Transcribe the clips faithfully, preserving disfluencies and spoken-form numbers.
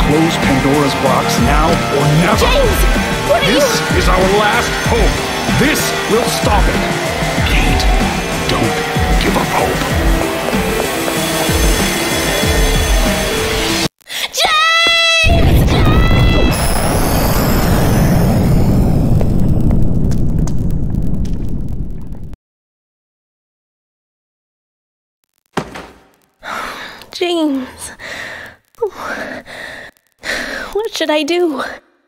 close Pandora's box now or never. James! What are This you... is our last hope. This will stop it. Kate, don't give up hope. James! James. What should I do?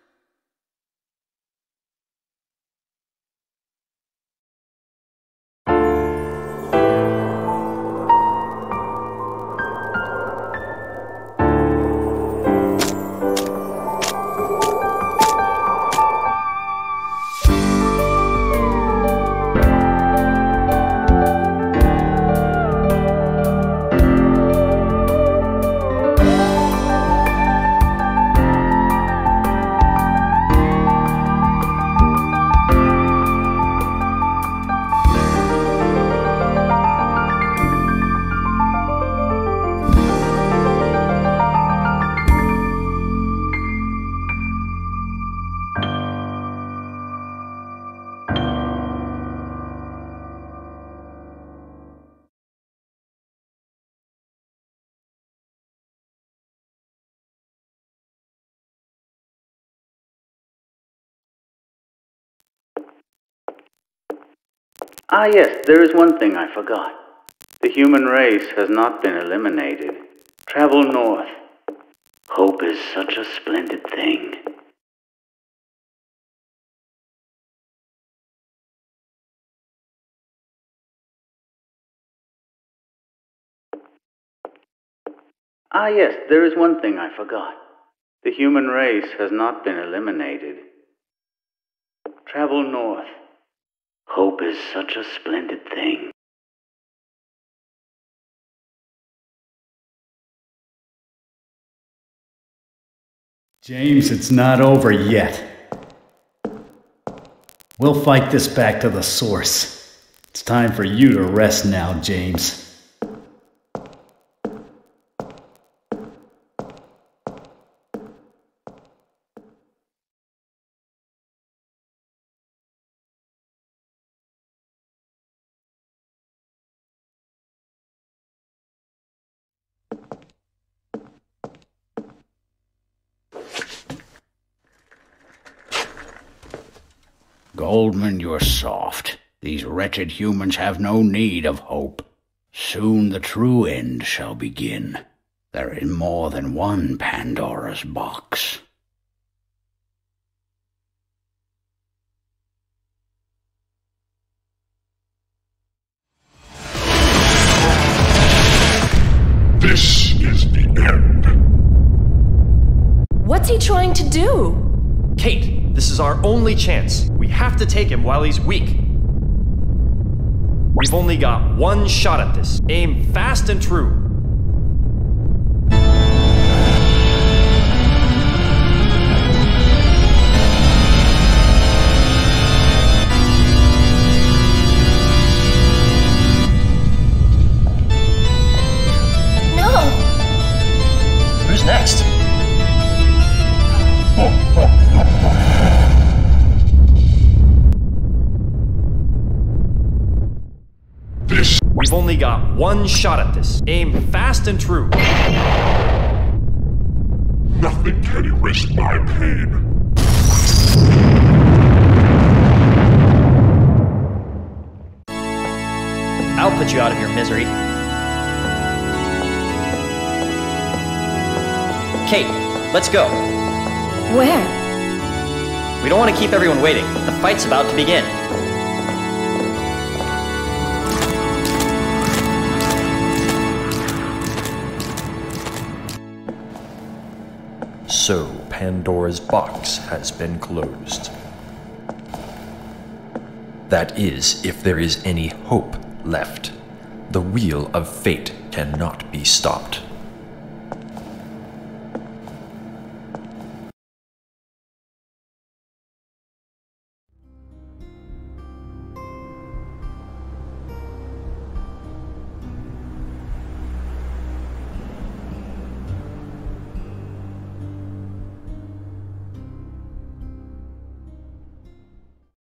Ah yes, there is one thing I forgot. The human race has not been eliminated. Travel north. Hope is such a splendid thing. Ah yes, there is one thing I forgot. The human race has not been eliminated. Travel north. Hope is such a splendid thing. James, it's not over yet. We'll fight this back to the source. It's time for you to rest now, James. Goldman, you're soft. These wretched humans have no need of hope. Soon the true end shall begin. There is more than one Pandora's box. This is the end. What's he trying to do? Kate, this is our only chance. We have to take him while he's weak. We've only got one shot at this. Aim fast and true. No! Who's next? This. We've only got one shot at this. Aim fast and true. Nothing can erase my pain. I'll put you out of your misery. Kate, let's go. Where? We don't want to keep everyone waiting. The fight's about to begin. So, Pandora's box has been closed. That is, if there is any hope left. The wheel of fate cannot be stopped.